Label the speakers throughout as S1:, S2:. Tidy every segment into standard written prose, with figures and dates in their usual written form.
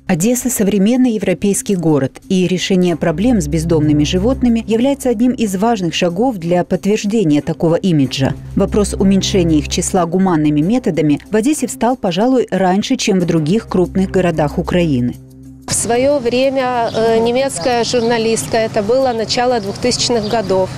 S1: Одесса – современный европейский город, и решение проблем с бездомными животными является одним из важных шагов для подтверждения такого имиджа. Вопрос уменьшения их числа гуманными методами в Одессе встал, пожалуй, раньше, чем в других крупных городах Украины.
S2: В свое время немецкая журналистка, это было начало 2000-х годов,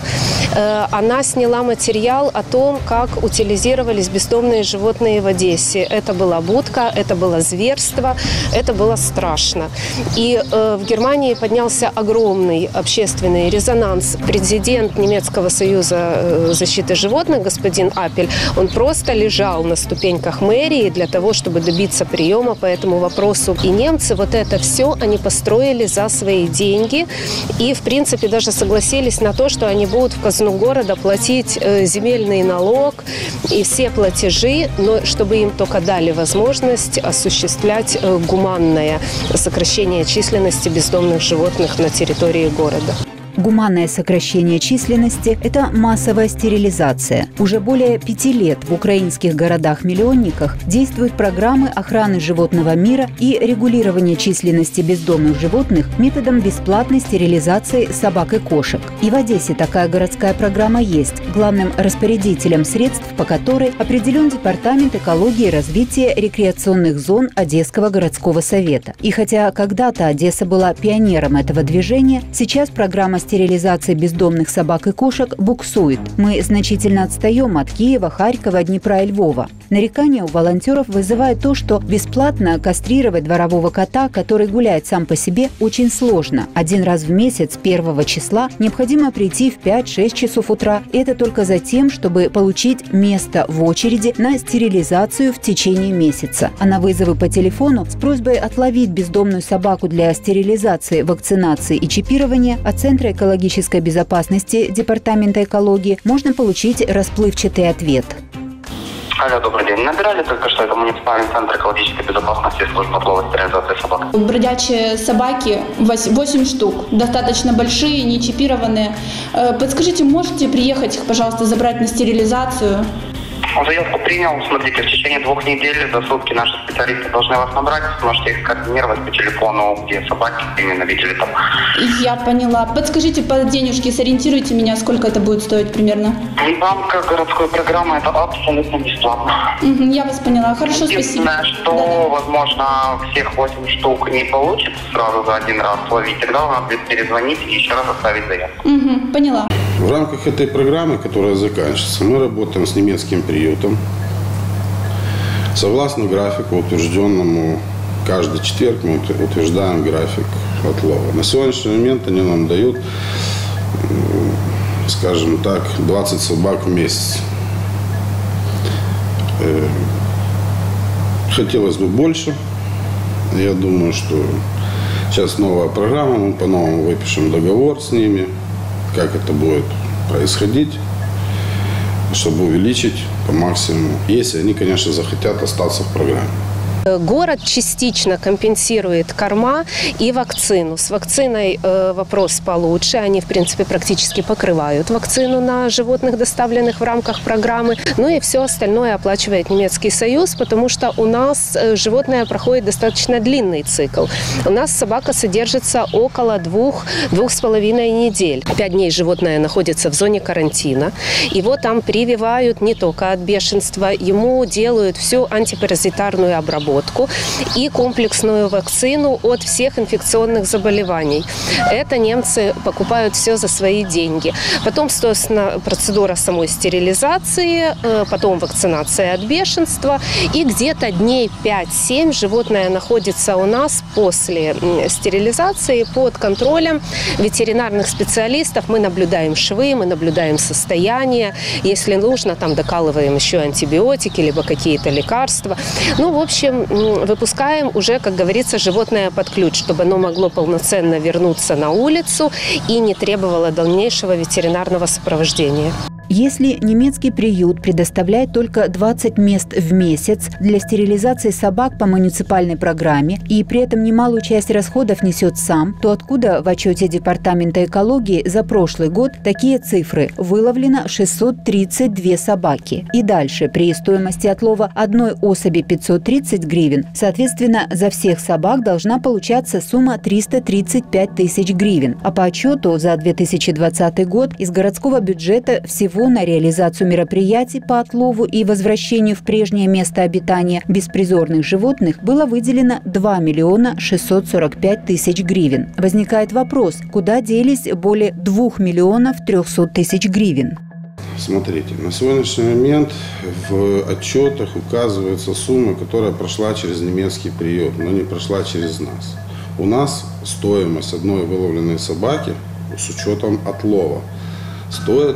S2: она сняла материал о том, как утилизировались бездомные животные в Одессе. Это была будка, это было зверство, это было страшно. И в Германии поднялся огромный общественный резонанс. Президент Немецкого союза защиты животных, господин Апель, он просто лежал на ступеньках мэрии для того, чтобы добиться приема по этому вопросу. И немцы вот это все они построили за свои деньги и, в принципе, даже согласились на то, что они будут в казну города платить земельный налог и все платежи, но чтобы им только дали возможность осуществлять гуманное сокращение численности бездомных животных на территории города.
S1: Гуманное сокращение численности – это массовая стерилизация. Уже более 5 лет в украинских городах-миллионниках действуют программы охраны животного мира и регулирования численности бездомных животных методом бесплатной стерилизации собак и кошек. И в Одессе такая городская программа есть, главным распорядителем средств по которой определен Департамент экологии и развития рекреационных зон Одесского городского совета. И хотя когда-то Одесса была пионером этого движения, сейчас программа стерилизации бездомных собак и кошек буксует. Мы значительно отстаем от Киева, Харькова, Днепра и Львова. Нарекания у волонтеров вызывает то, что бесплатно кастрировать дворового кота, который гуляет сам по себе, очень сложно. Один раз в месяц, 1 числа, необходимо прийти в 5-6 часов утра. Это только за тем, чтобы получить место в очереди на стерилизацию в течение месяца. А на вызовы по телефону с просьбой отловить бездомную собаку для стерилизации, вакцинации и чипирования от Центра экологической безопасности Департамента экологии можно получить расплывчатый ответ.
S3: Алло, добрый день. Набирали только что, это муниципальный центр экологической безопасности, служба отлова и стерилизации собак.
S4: Бродячие собаки, 8 штук, достаточно большие, не чипированные. Подскажите, можете приехать, пожалуйста, забрать на стерилизацию?
S3: Заявку принял. Смотрите, в течение 2 недель за сутки наши специалисты должны вас набрать. Сможете их координировать по телефону, где собаки именно видели там.
S4: Я поняла. Подскажите по денежке, сориентируйте меня, сколько это будет стоить примерно.
S3: В рамках городской программы это абсолютно бесплатно.
S4: Я вас поняла. Хорошо, спасибо.
S3: Единственное, что, возможно, всех 8 штук не получится сразу за один раз ловить. Тогда вам надо перезвонить и еще раз оставить заявку.
S4: Поняла.
S5: В рамках этой программы, которая заканчивается, мы работаем с немецким приютом. Согласно графику, утвержденному каждый четверг, мы утверждаем график отлова. На сегодняшний момент они нам дают, скажем так, 20 собак в месяц. Хотелось бы больше. Я думаю, что сейчас новая программа, мы по-новому выпишем договор с ними, как это будет происходить, чтобы увеличить по максимуму, если они, конечно, захотят остаться в программе.
S2: Город частично компенсирует корма и вакцину. С вакциной вопрос получше. Они, в принципе, практически покрывают вакцину на животных, доставленных в рамках программы. Ну и все остальное оплачивает Немецкий союз, потому что у нас животное проходит достаточно длинный цикл. У нас собака содержится около 2-2,5 недель. 5 дней животное находится в зоне карантина. Его там прививают не только от бешенства, ему делают всю антипаразитарную обработку и комплексную вакцину от всех инфекционных заболеваний. Это немцы покупают все за свои деньги. Потом, собственно, процедура самой стерилизации, потом вакцинация от бешенства. И где-то дней 5-7 животное находится у нас после стерилизации под контролем ветеринарных специалистов. Мы наблюдаем швы, мы наблюдаем состояние. Если нужно, там докалываем еще антибиотики, либо какие-то лекарства. Ну, в общем, выпускаем уже, как говорится, животное под ключ, чтобы оно могло полноценно вернуться на улицу и не требовало дальнейшего ветеринарного сопровождения.
S1: Если немецкий приют предоставляет только 20 мест в месяц для стерилизации собак по муниципальной программе и при этом немалую часть расходов несет сам, то откуда в отчете Департамента экологии за прошлый год такие цифры? Выловлено 632 собаки. И дальше при стоимости отлова одной особи 530 гривен, соответственно, за всех собак должна получаться сумма 335 тысяч гривен. А по отчету за 2020 год из городского бюджета всего на реализацию мероприятий по отлову и возвращению в прежнее место обитания беспризорных животных было выделено 2 миллиона 645 тысяч гривен. Возникает вопрос, куда делись более 2 миллионов 300 тысяч гривен?
S5: Смотрите, на сегодняшний момент в отчетах указывается сумма, которая прошла через немецкий приют, но не прошла через нас. У нас стоимость одной выловленной собаки с учетом отлова стоит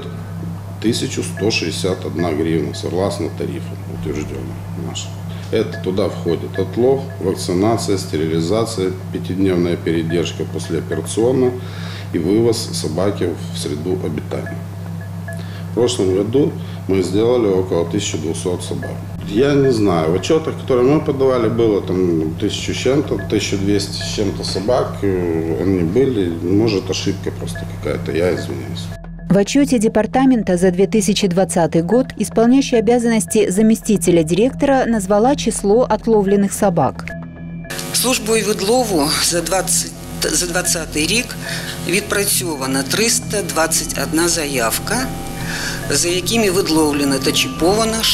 S5: 1161 гривна, согласно тарифу утвержденному нашему. Это туда входит отлов, вакцинация, стерилизация, 5-дневная передержка послеоперационная и вывоз собаки в среду обитания. В прошлом году мы сделали около 1200 собак. Я не знаю, в отчетах, которые мы подавали, было там 1000 с чем-то, 1200 с чем-то собак, они были, может ошибка просто какая-то, я извиняюсь.
S1: В отчете департамента за 2020 год исполняющая обязанности заместителя директора назвала число отловленных собак.
S6: Службою відлову за 2020 рік відпрацьовано 321 заявка, за якими відловлено та чіповано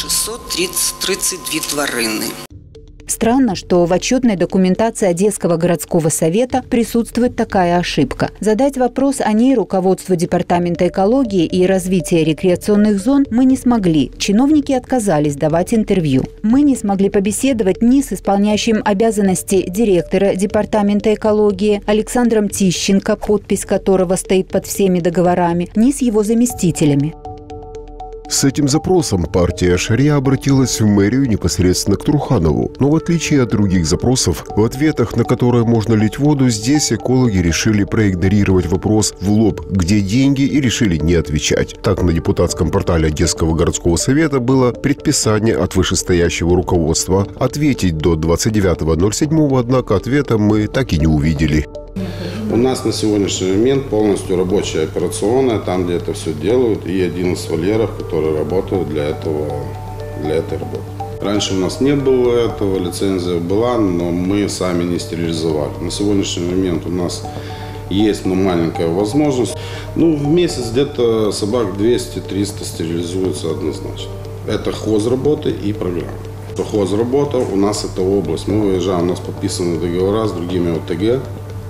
S6: 632 тварини.
S1: Странно, что в отчетной документации Одесского городского совета присутствует такая ошибка. Задать вопрос о ней руководству Департамента экологии и развития рекреационных зон мы не смогли. Чиновники отказались давать интервью. Мы не смогли побеседовать ни с исполняющим обязанности директора Департамента экологии Александром Тищенко, подпись которого стоит под всеми договорами, ни с его заместителями.
S7: С этим запросом партия Шария обратилась в мэрию непосредственно к Труханову. Но в отличие от других запросов, в ответах на которые можно лить воду, здесь экологи решили проигнорировать вопрос в лоб «Где деньги?» и решили не отвечать. Так, на депутатском портале Одесского городского совета было предписание от вышестоящего руководства ответить до 29.07, однако ответа мы так и не увидели.
S5: У нас на сегодняшний момент полностью рабочая операционная, там, где это все делают, и 11 вольеров, которые работают для этой работы. Раньше у нас не было этого, лицензия была, но мы сами не стерилизовали. На сегодняшний момент у нас есть, но маленькая возможность. В месяц где-то собак 200-300 стерилизуется однозначно. Это хозработа и программа. Хозработа у нас это область. Мы выезжаем, у нас подписаны договора с другими ОТГ.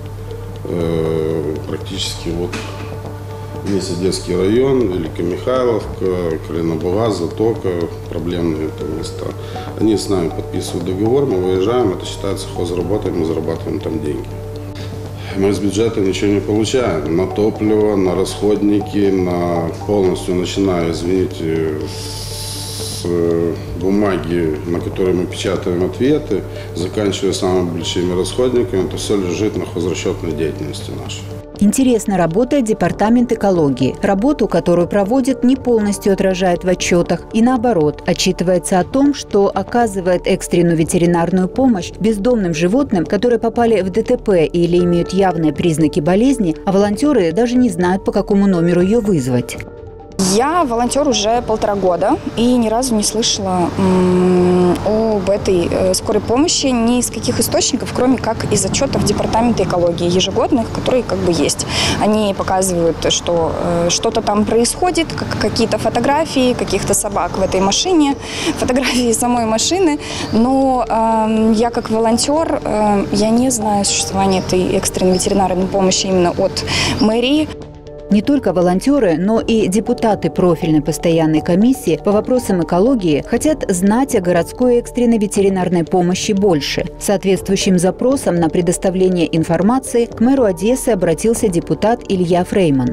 S5: Практически весь Одесский район, Великомихайловка, Калиновая, Затока, проблемные места. Они с нами подписывают договор, мы выезжаем, это считается хозработой, мы зарабатываем там деньги. Мы из бюджета ничего не получаем. На топливо, на расходники, на полностью, начиная, извините, с бумаги, на которой мы печатаем ответы, заканчивая самыми большими расходниками, это все лежит на хозрасчетной деятельности нашей.
S1: Интересно работает Департамент экологии. Работу, которую проводит, не полностью отражает в отчетах и, наоборот, отчитывается о том, что оказывает экстренную ветеринарную помощь бездомным животным, которые попали в ДТП или имеют явные признаки болезни, а волонтеры даже не знают, по какому номеру ее вызвать.
S8: Я волонтер уже 1,5 года и ни разу не слышала об этой скорой помощи ни из каких источников, кроме как из отчетов Департамента экологии ежегодных, которые есть. Они показывают, что что-то там происходит, какие-то фотографии каких-то собак в этой машине, фотографии самой машины, но я как волонтер, я не знаю существования этой экстренной ветеринарной помощи именно от мэрии.
S1: Не только волонтеры, но и депутаты профильной постоянной комиссии по вопросам экологии хотят знать о городской экстренной ветеринарной помощи больше. С соответствующим запросом на предоставление информации к мэру Одессы обратился депутат Илья Фрейман.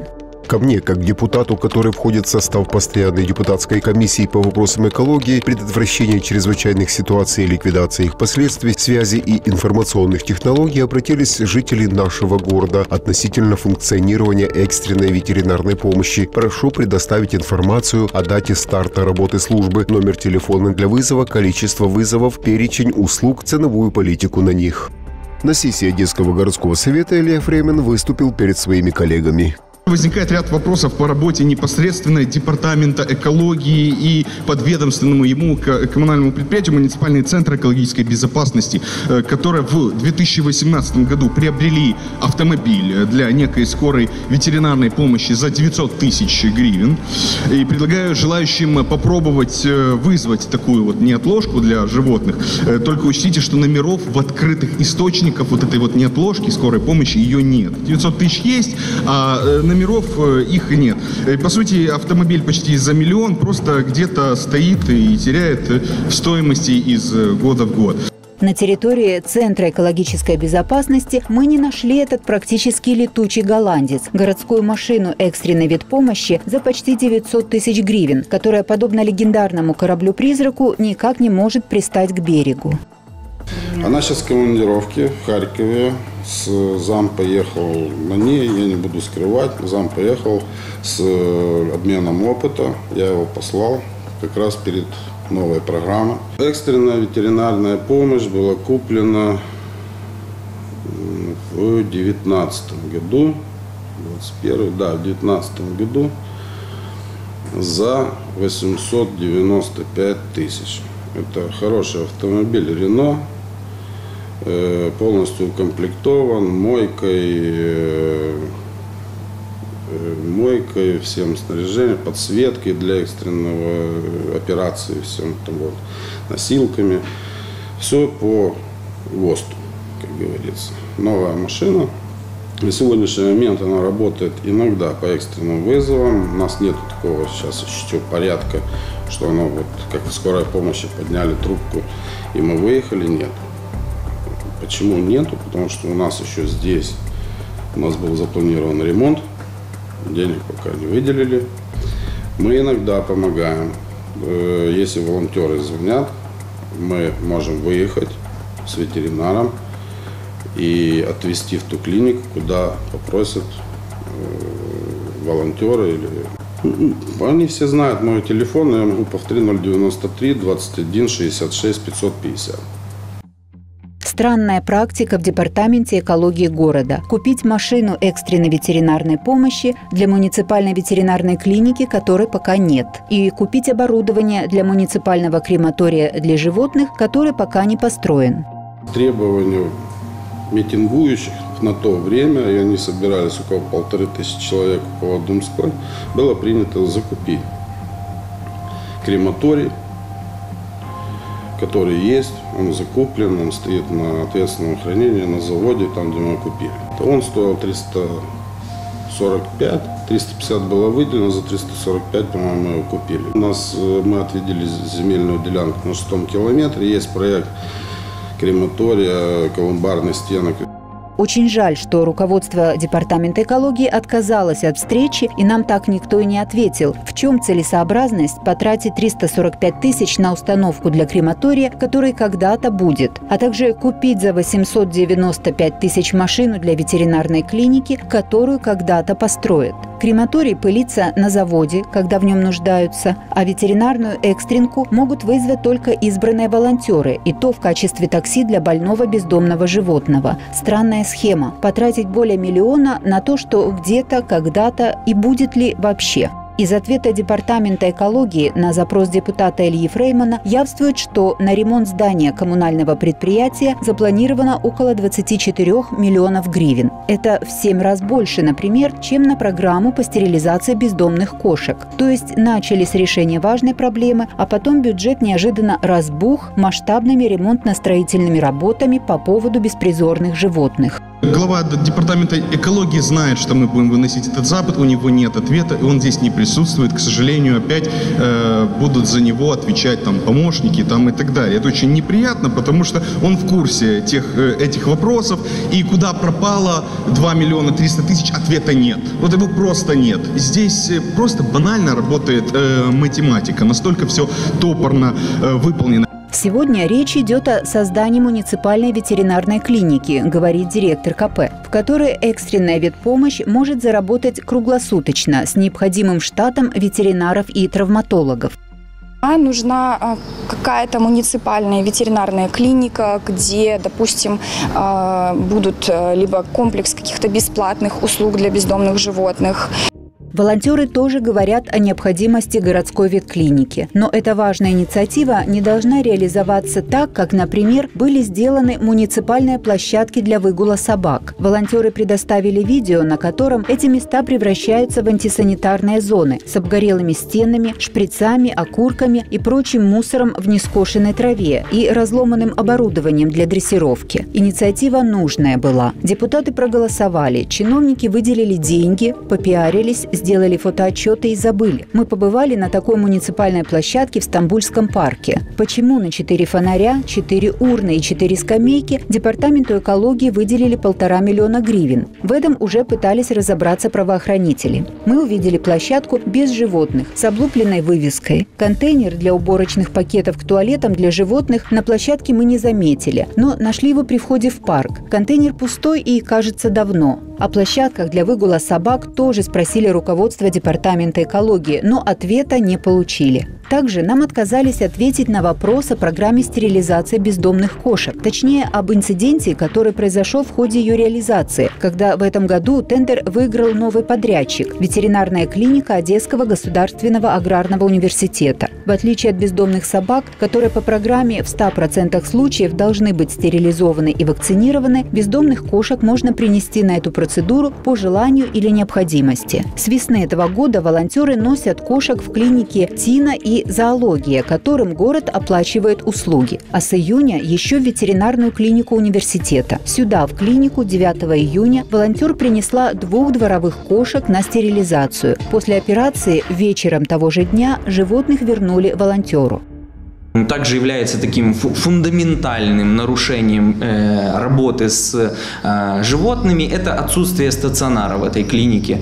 S7: Ко мне, как депутату, который входит в состав постоянной депутатской комиссии по вопросам экологии, предотвращения чрезвычайных ситуаций и ликвидации их последствий, связи и информационных технологий, обратились жители нашего города относительно функционирования экстренной ветеринарной помощи. Прошу предоставить информацию о дате старта работы службы, номер телефона для вызова, количество вызовов, перечень услуг, ценовую политику на них. На сессии Одесского городского совета Илья Фрейман выступил перед своими коллегами.
S9: Возникает ряд вопросов по работе непосредственно Департамента экологии и подведомственному ему коммунальному предприятию «Муниципальный центр экологической безопасности», которые в 2018 году приобрели автомобиль для некой скорой ветеринарной помощи за 900 тысяч гривен. И предлагаю желающим попробовать вызвать такую вот неотложку для животных. Только учтите, что номеров в открытых источниках вот этой вот неотложки скорой помощи ее нет. 900 тысяч есть, а номеров их нет. По сути, автомобиль почти за миллион просто где-то стоит и теряет в стоимости из года в год.
S1: На территории Центра экологической безопасности мы не нашли этот практически летучий голландец – городскую машину экстренной ветпомощи за почти 900 тысяч гривен, которая, подобно легендарному кораблю-призраку, никак не может пристать к берегу.
S5: Она сейчас в командировке в Харькове. Зам поехал на ней, я не буду скрывать. Зам поехал с обменом опыта. Я его послал как раз перед новой программой. Экстренная ветеринарная помощь была куплена в 2019 году. 21, да, в 2019 году за 895 тысяч. Это хороший автомобиль Renault. Полностью укомплектован мойкой, всем снаряжением, подсветкой для экстренного операции, всем там вот, носилками. Все по ГОСТу, как говорится. Новая машина. На сегодняшний момент она работает иногда по экстренным вызовам. У нас нет такого сейчас еще порядка, что она вот как в скорой помощи подняли трубку и мы выехали. Нет. Почему нету? Потому что у нас еще здесь, у нас был запланирован ремонт, денег пока не выделили. Мы иногда помогаем. Если волонтеры звонят, мы можем выехать с ветеринаром и отвезти в ту клинику, куда попросят волонтеры. Они все знают мой телефон, я могу повторить: 093 21 66 550.
S1: Странная практика в Департаменте экологии города – купить машину экстренной ветеринарной помощи для муниципальной ветеринарной клиники, которой пока нет, и купить оборудование для муниципального крематория для животных, который пока не построен.
S5: Требования митингующих на то время, и они собирались около 1500 человек по Думской, было принято закупить крематорий, который есть, он закуплен, он стоит на ответственном хранении на заводе, там, где мы купили. Он стоил 345, 350 было выделено, за 345, по-моему, мы его купили. Мы отведели земельную делянку на 6-м километре, есть проект крематория, колумбарный стенок.
S1: Очень жаль, что руководство Департамента экологии отказалось от встречи, и нам так никто и не ответил, в чем целесообразность потратить 345 тысяч на установку для крематория, который когда-то будет, а также купить за 895 тысяч машину для ветеринарной клиники, которую когда-то построят. Крематорий пылится на заводе, когда в нем нуждаются, а ветеринарную экстренку могут вызвать только избранные волонтеры, и то в качестве такси для больного бездомного животного. Странная схема – потратить более миллиона на то, что где-то, когда-то и будет ли вообще. Из ответа Департамента экологии на запрос депутата Ильи Фреймана явствует, что на ремонт здания коммунального предприятия запланировано около 24 миллионов гривен. Это в 7 раз больше, например, чем на программу по стерилизации бездомных кошек. То есть начали с решения важной проблемы, а потом бюджет неожиданно разбух масштабными ремонтно-строительными работами по поводу беспризорных животных.
S9: Глава Департамента экологии знает, что мы будем выносить этот запад, у него нет ответа, и он здесь не присутствует. присутствует, к сожалению, опять будут за него отвечать там помощники там, и так далее. Это очень неприятно, потому что он в курсе этих вопросов, и куда пропало 2 миллиона 300 тысяч, ответа нет. Вот его просто нет. Здесь просто банально работает математика, настолько все топорно выполнено.
S1: Сегодня речь идет о создании муниципальной ветеринарной клиники, говорит директор КП, в которой экстренная ветпомощь может заработать круглосуточно с необходимым штатом ветеринаров и травматологов.
S8: Нужна какая-то муниципальная ветеринарная клиника, где, допустим, будут либо комплекс каких-то бесплатных услуг для бездомных животных.
S1: Волонтеры тоже говорят о необходимости городской ветклиники. Но эта важная инициатива не должна реализоваться так, как, например, были сделаны муниципальные площадки для выгула собак. Волонтеры предоставили видео, на котором эти места превращаются в антисанитарные зоны с обгорелыми стенами, шприцами, окурками и прочим мусором в нескошенной траве и разломанным оборудованием для дрессировки. Инициатива нужная была. Депутаты проголосовали, чиновники выделили деньги, попиарились, сделали фотоотчеты и забыли. Мы побывали на такой муниципальной площадке в Стамбульском парке. Почему на 4 фонаря, 4 урны и 4 скамейки Департаменту экологии выделили 1,5 миллиона гривен? В этом уже пытались разобраться правоохранители. Мы увидели площадку без животных, с облупленной вывеской. Контейнер для уборочных пакетов к туалетам для животных на площадке мы не заметили, но нашли его при входе в парк. Контейнер пустой и, кажется, давно. О площадках для выгула собак тоже спросили руководство Департамента экологии, но ответа не получили. Также нам отказались ответить на вопрос о программе стерилизации бездомных кошек, точнее, об инциденте, который произошел в ходе ее реализации, когда в этом году тендер выиграл новый подрядчик – ветеринарная клиника Одесского государственного аграрного университета. В отличие от бездомных собак, которые по программе в 100% случаев должны быть стерилизованы и вакцинированы, бездомных кошек можно принести на эту процедуру по желанию или необходимости. С весны этого года волонтеры носят кошек в клинике ТИНа и зоология, которым город оплачивает услуги. А с июня еще в ветеринарную клинику университета. Сюда, в клинику, 9 июня волонтер принесла 2 дворовых кошек на стерилизацию. После операции вечером того же дня животных вернули волонтеру.
S10: Также является таким фундаментальным нарушением работы с животными – это отсутствие стационара в этой клинике.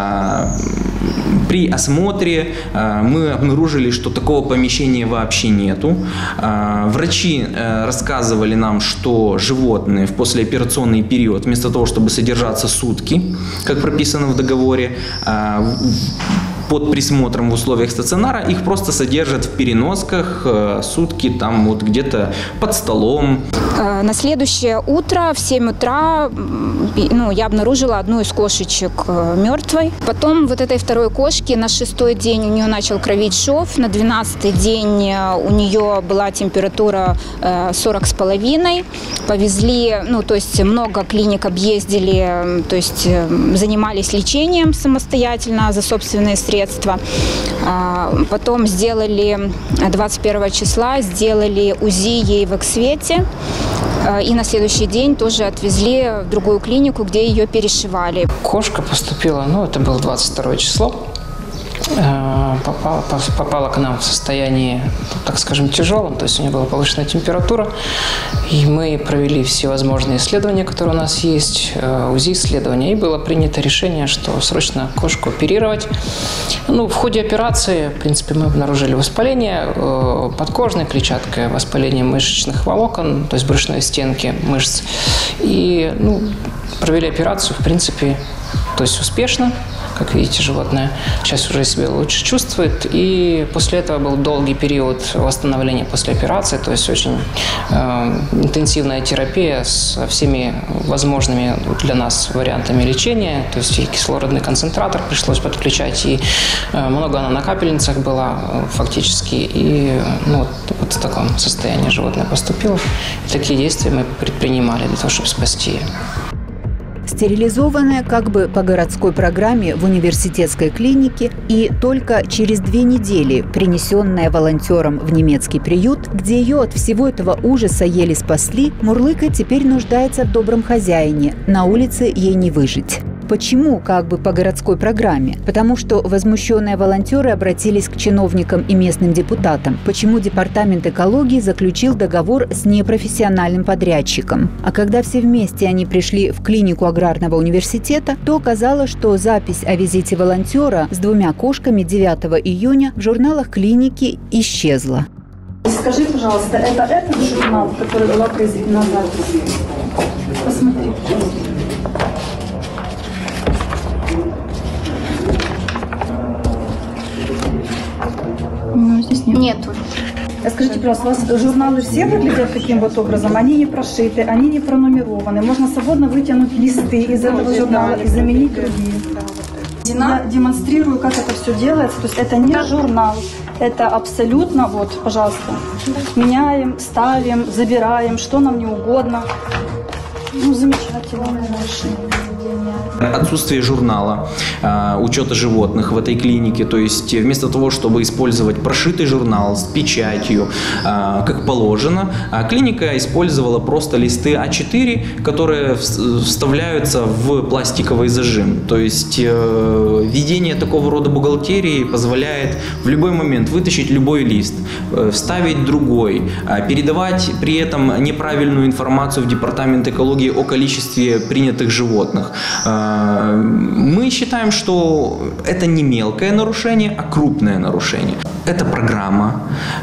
S10: При осмотре мы обнаружили, что такого помещения вообще нету. Врачи рассказывали нам, что животные в послеоперационный период, вместо того, чтобы содержаться сутки, как прописано в договоре, под присмотром в условиях стационара, их просто содержат в переносках сутки, там вот где-то под столом.
S11: На следующее утро в 7 утра я обнаружила одну из кошечек мертвой. Потом вот этой второй кошки на 6-й день у нее начал кровить шов, на 12-й день у нее была температура 40,5. Повезли, то есть много клиник объездили, то есть занимались лечением самостоятельно за собственные средства. Потом сделали 21 числа, сделали УЗИ ей в Эксвете. И на следующий день тоже отвезли в другую клинику, где ее перешивали.
S12: Кошка поступила, это было 22 число. Попала к нам в состоянии, так скажем, тяжелом, то есть у нее была повышенная температура, и мы провели все возможные исследования, которые у нас есть, УЗИ-исследования, и было принято решение, что срочно кошку оперировать. В ходе операции, в принципе, мы обнаружили воспаление подкожной клетчаткой, воспаление мышечных волокон, то есть брюшной стенки мышц, и провели операцию, в принципе, то есть успешно. Как видите, животное сейчас уже себя лучше чувствует. И после этого был долгий период восстановления после операции. То есть очень интенсивная терапия со всеми возможными для нас вариантами лечения. То есть и кислородный концентратор пришлось подключать, и много она на капельницах была фактически. И вот в таком состоянии животное поступило. И такие действия мы предпринимали для того, чтобы спасти ее.
S1: Стерилизованная как бы по городской программе в университетской клинике и только через 2 недели принесенная волонтером в немецкий приют, где ее от всего этого ужаса еле спасли, Мурлыка теперь нуждается в добром хозяине. На улице ей не выжить. Почему как бы по городской программе? Потому что возмущенные волонтеры обратились к чиновникам и местным депутатам. Почему департамент экологии заключил договор с непрофессиональным подрядчиком? А когда все вместе они пришли в клинику аграрного университета, то оказалось, что запись о визите волонтера с 2 кошками 9 июня в журналах клиники исчезла.
S13: Скажи, пожалуйста, это этот журнал, в который была произведена запись? Посмотри, пожалуйста.
S8: Ну, здесь нет. Нету.
S13: Скажите, пожалуйста, у вас журналы все выглядят таким вот образом? Они не прошиты, они не пронумерованы. Можно свободно вытянуть листы из этого журнала и заменить другие. Я демонстрирую, как это все делается. То есть это не журнал, это абсолютно, вот, пожалуйста, меняем, ставим, забираем, что нам не угодно. Ну, замечательно.
S10: Отсутствие журнала учета животных в этой клинике, то есть вместо того, чтобы использовать прошитый журнал с печатью, как положено, клиника использовала просто листы А4, которые вставляются в пластиковый зажим. То есть ведение такого рода бухгалтерии позволяет в любой момент вытащить любой лист, вставить другой, передавать при этом неправильную информацию в департамент экологии о количестве принятых животных. Мы считаем, что это не мелкое нарушение, а крупное нарушение. Это программа,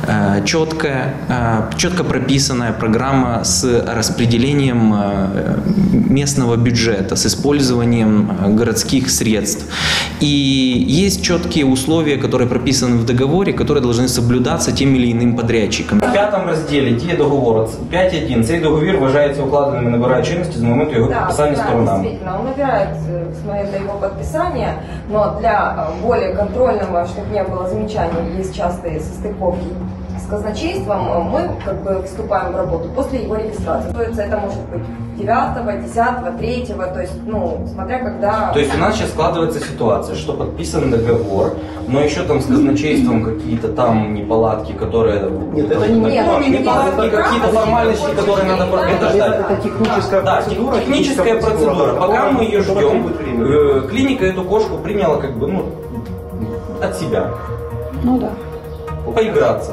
S10: четко прописанная программа с распределением местного бюджета, с использованием городских средств. И есть четкие условия, которые прописаны в договоре, которые должны соблюдаться тем или иным подрядчиком.
S14: В 5 розділі діє договор 5.1. Цей договір вважається укладеним і набирає чинності з моменту його підписання сторонами.
S15: Действительно, он набирает с момента его подписания, но для более контрольного, чтобы не было замечаний, есть частые состыковки с казначейством, мы как бы вступаем в работу после его регистрации. То есть это может быть 9, 10, 3, то есть, ну, смотря когда...
S14: То есть у нас сейчас складывается ситуация, что подписан договор, но еще там с казначейством какие-то там неполадки, которые...
S16: Нет, это не
S14: неполадки, какие-то формальности, которые надо подтверждать.
S16: Это техническая процедура.
S14: Да, техническая процедура. Пока мы ее ждем, клиника эту кошку приняла как бы, ну, от себя.
S13: Ну да.
S14: Поиграться.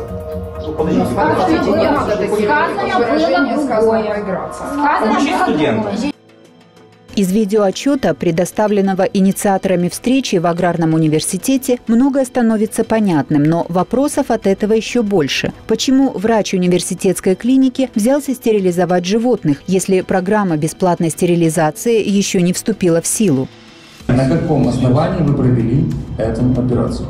S14: Учить студента.
S1: Из видеоотчета, предоставленного инициаторами встречи в аграрном университете, многое становится понятным, но вопросов от этого еще больше. Почему врач университетской клиники взялся стерилизовать животных, если программа бесплатной стерилизации еще не вступила в силу?
S17: На каком основании вы провели эту операцию?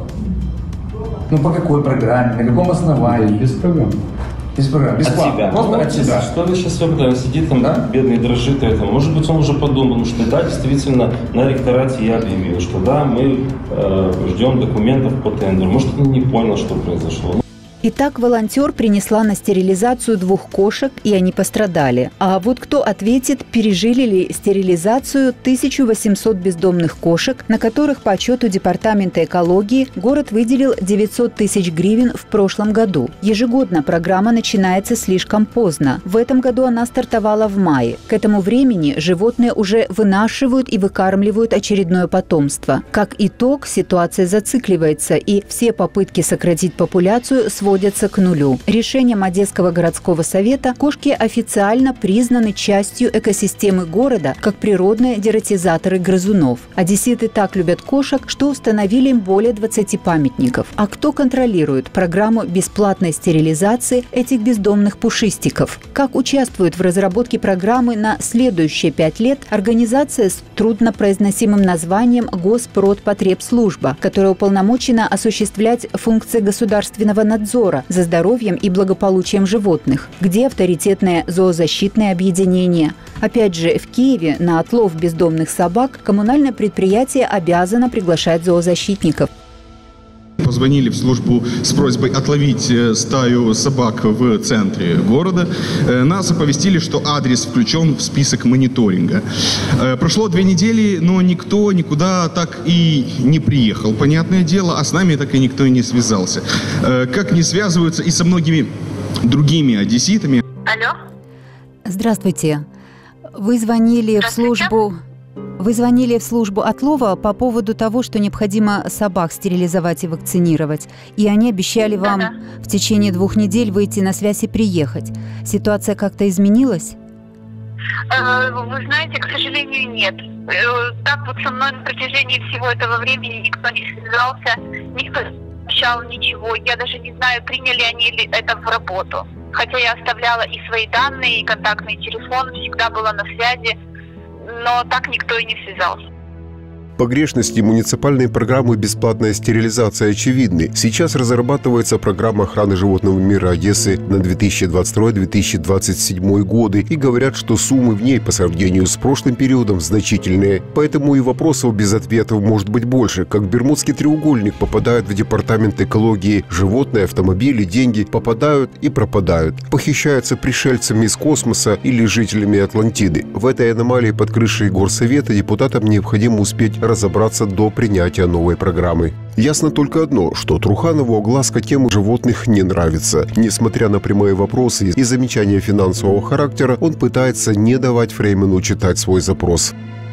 S17: Ну, по какой программе, на каком основании?
S16: Без программ.
S17: Без программ, бесплатно, просто от себя.
S16: Что вы сейчас выбрали? Сидит там, да? Бедный, дрожит это. Может быть, он уже подумал, что да, действительно, на ректорате я объявил, что да, мы ждем документов по тендеру. Может, он не понял, что произошло.
S1: Итак, волонтер принесла на стерилизацию 2 кошек, и они пострадали. А вот кто ответит, пережили ли стерилизацию 1800 бездомных кошек, на которых по отчету Департамента экологии город выделил 900 тысяч гривен в прошлом году. Ежегодно программа начинается слишком поздно. В этом году она стартовала в мае. К этому времени животные уже вынашивают и выкармливают очередное потомство. Как итог, ситуация зацикливается, и все попытки сократить популяцию сводятся к нулю. Решением Одесского городского совета кошки официально признаны частью экосистемы города как природные дератизаторы грызунов. Одесситы так любят кошек, что установили им более 20 памятников. А кто контролирует программу бесплатной стерилизации этих бездомных пушистиков? Как участвует в разработке программы на следующие 5 лет организация с труднопроизносимым названием Госпродпотребслужба, которая уполномочена осуществлять функции государственного надзора за здоровьем и благополучием животных? Где авторитетное зоозащитное объединение? Опять же, в Киеве на отлов бездомных собак коммунальное предприятие обязано приглашать зоозащитников.
S9: Позвонили в службу с просьбой отловить стаю собак в центре города. Нас оповестили, что адрес включен в список мониторинга. Прошло 2 недели, но никто никуда так и не приехал, понятное дело, а с нами так и никто и не связался. Как не связываются и со многими другими одесситами.
S1: Алло. Здравствуйте. Вы звонили в службу... Вы звонили в службу отлова по поводу того, что необходимо собак стерилизовать и вакцинировать. И они обещали вам в течение 2 недель выйти на связь и приехать. Ситуация как-то изменилась?
S18: Вы знаете, к сожалению, нет. Так вот со мной на протяжении всего этого времени никто не связался, никто не обещал ничего. Я даже не знаю, приняли они это в работу. Хотя я оставляла и свои данные, и контактный телефон, всегда была на связи, но так никто и не связался.
S7: Погрешности муниципальной программы «Бесплатная стерилизация» очевидны. Сейчас разрабатывается программа охраны животного мира Одессы на 2022-2027 годы. И говорят, что суммы в ней по сравнению с прошлым периодом значительные. Поэтому и вопросов без ответов может быть больше. Как Бермудский треугольник попадает в департамент экологии. Животные, автомобили, деньги попадают и пропадают. Похищаются пришельцами из космоса или жителями Атлантиды. В этой аномалии под крышей горсовета депутатам необходимо успеть разобраться до принятия новой программы. Ясно только одно, что Труханову огласка темы животных не нравится. Несмотря на прямые вопросы и замечания финансового характера, он пытается не давать Фрейману читать свой запрос.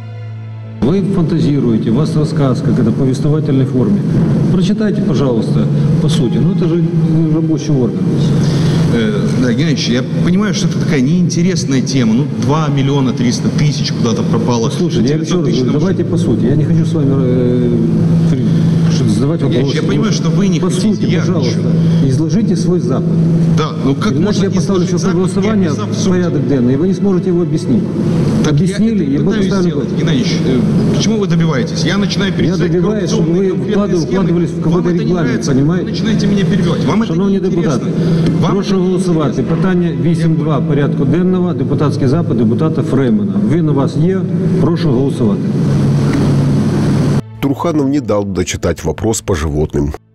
S19: Вы фантазируете, у вас рассказ, как это в повествовательной форме. Прочитайте, пожалуйста, по сути. Ну, это же рабочий орган.
S9: Да, Геннадьевич, я понимаю, что это такая неинтересная тема. 2 300 000 куда-то пропало.
S19: Слушайте, я еще раз говорю, давайте по сути. Я не хочу с вами задавать вопросы.
S9: Я понимаю, что вы не хотите.
S19: По сути, пожалуйста, изложите свой запад.
S9: Да, ну как можно
S19: я поставлю сейчас на голосование в порядок денный, и вы не сможете его объяснить. Так объяснили, и мы поставили.
S9: Геннадьевич, почему вы добиваетесь? Я начинаю перечислять.
S19: Я добиваюсь, чтобы вы вкладывались в какой-то регламент, понимаете?
S9: Вы начинаете меня перебивать. Вам
S19: Шановні депутати, прошу голосувати. Питання 8.2 порядку денного, депутатський запит депутата Фреймана. Він у вас є, прошу голосувати.
S7: Труханов не дал дочитать вопрос по животным.